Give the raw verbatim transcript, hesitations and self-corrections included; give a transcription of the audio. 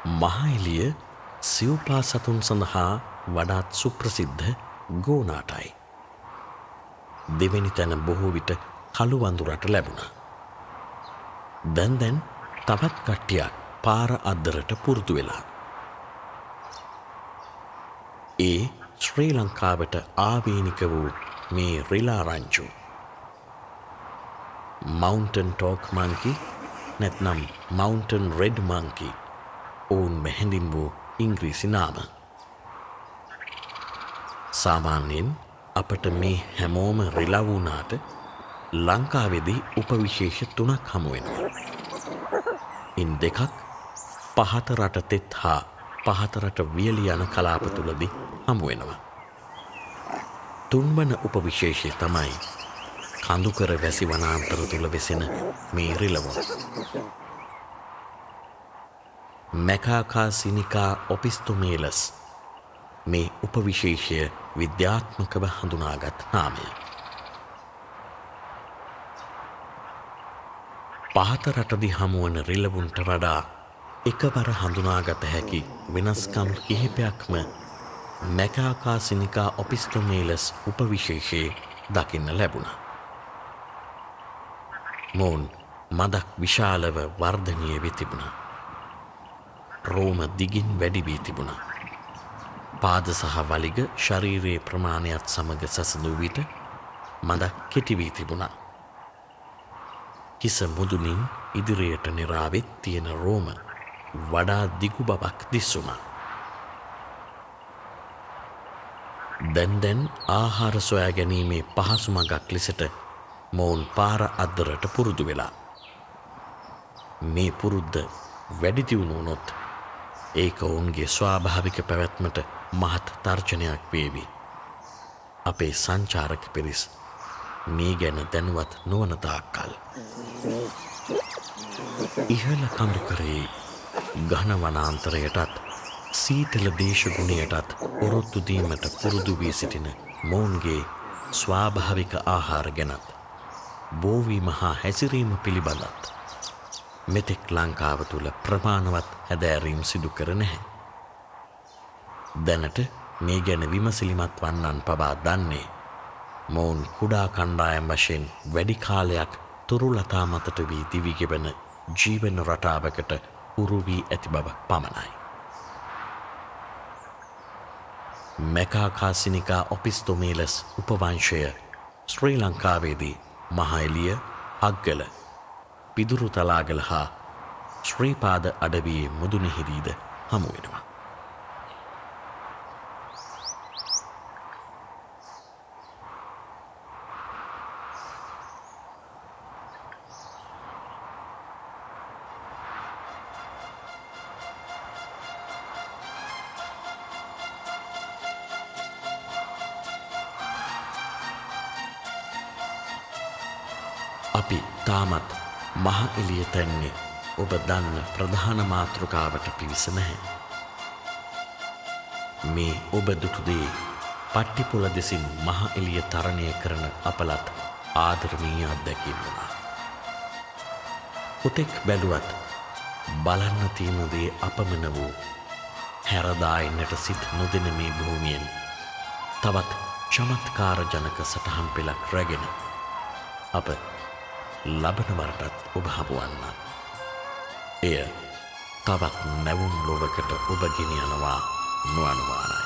මහා එළිය සිව්පා සතුන් සඳහා වඩාත් සුප්‍රසිද්ධ ගෝනාටයි. දෙවැනි තැන බොහෝ විට කළු වඳුරට ලැබුණා. දැන් දැන් තවත් කට්ටියක් පාර අද්දරට පුරුදු වෙලා. ඒ ශ්‍රී ලංකාවට ආවේනික වූ මේ රිලා රංචු මවුන්ටන් ටෝක් මංකි නැත්නම් මවුන්ටන් රෙඩ් මංකි ඔවුන් මෙහැඳින් වූ ඉංග්‍රීසි නාම. සාමාන්‍යයෙන් අපට මේ හැමෝම රිලා වුණාට ලංකාවේදී උපවිශේෂ තුනක් හමු වෙනවා. ඉන් දෙකක් පහත රට තෙත් හා පහත රට වියලි යන කලාප තුලදී හමු වෙනවා. තුන්වන උපවිශේෂය තමයි කඳුකර වැසි වනාන්තර තුල වෙසෙන මේ රිලවුන්. මැකාකා සිනිකා ඔපිස්තුමේලස් මේ උපවිශේෂය විද්‍යාත්මකව හඳුනාගත් නාමය. පහත රටදී හමුවන රිලවුන්ට වඩා එකවර හඳුනාගත හැකි වෙනස්කම් කිහිපයක්ම මැකාකා සිනිකා ඔපිස්තුමේලස් උපවිශේෂයේ දකින්න ලැබුණා. මොවුන් මදක් විශාලව වර්ධනය වී තිබුණා. රෝම දිගින් වැඩි වී තිබුණා. පාද සහ වලිග ශරීරයේ ප්‍රමාණයත් සමග සැසඳු විට මදක් කෙටි වී තිබුණා. හිස මුදුනින් ඉදිරියට නිරාවෙත් තියෙන රෝම වඩා දිගු බවක් දිස්සුණා. දැන් දැන් ආහාර සොයා ගැනීමේ පහසු මඟක් ලෙසට මොවුන් පාර අද්දරට පුරුදු වෙලා. මේ පුරුද්ද වැඩි දියුණු වුණොත් ඒක ඔවුන්ගේ ස්වාභාවික පැවැත්මට මහත් තර්ජනයක් වේවි. අපේ සංචාරක පිරිස් මේ ගැන දැනුවත් නොවන තාක්කල්. ඉහළ කඳුකරයේ ඝන වනාන්තරයටත් සීතල දේශගුණයටත් ඔරොත්තු දීමට පුරුදු වී සිටින මොවුන්ගේ ස්වාභාවික ආහාර ගැනත් බෝවීම හා හැසිරීම පිළිබඳත් මෙතෙක් ලංකාව තුළ ප්‍රමාණවත් හැදෑරීම් සිදු කර නැහැ. දැනට මේ ගැන විමසිලිමත් වන්නන් පවා දන්නේ මොවුන් කුඩා කණ්ඩායම් වශයෙන් වැඩි කාලයක් තුරුලතා මතට වී දිවිගෙවන ජීවන රටාවකට උරු වී ඇති බව පමණයි. මැකාකා සිනිකා ඔපිස්තුමේලස් උපවංශය ශ්‍රී ලංකාවේදී මහා එළිය, හග්ගල, පිදුරු තලාගල හා ශ්‍රීපාද අඩවියේ මුදුනෙහිදීද හමු වෙනවා. අපි තාමත් මහා එළිය තැන්නේ ඔබ දන්න ප්‍රධාන මාතෘකාවට පිවිස නැහැ. මේ ඔබ දුටු දේ පට්ටිපොළ දෙසින් මහා එළිය තරණය කරන අපලත් ආදරණීය අත්දැකීම් වුණා. කොතෙක් බැලුවත් බලන්න තියෙන දේ අපමණ වූ හැරදා එන්නට සිත් නොදෙන මේ භූමියෙන් තවත් චමත්කාරජනක සටහන් පෙළක් රැගෙන අප ලබන වරටත් ඔබ හමුවන්න. එය තවත් නැවුම් ලොවකට ඔබ ගෙන යනවා නොඅනුමානයි.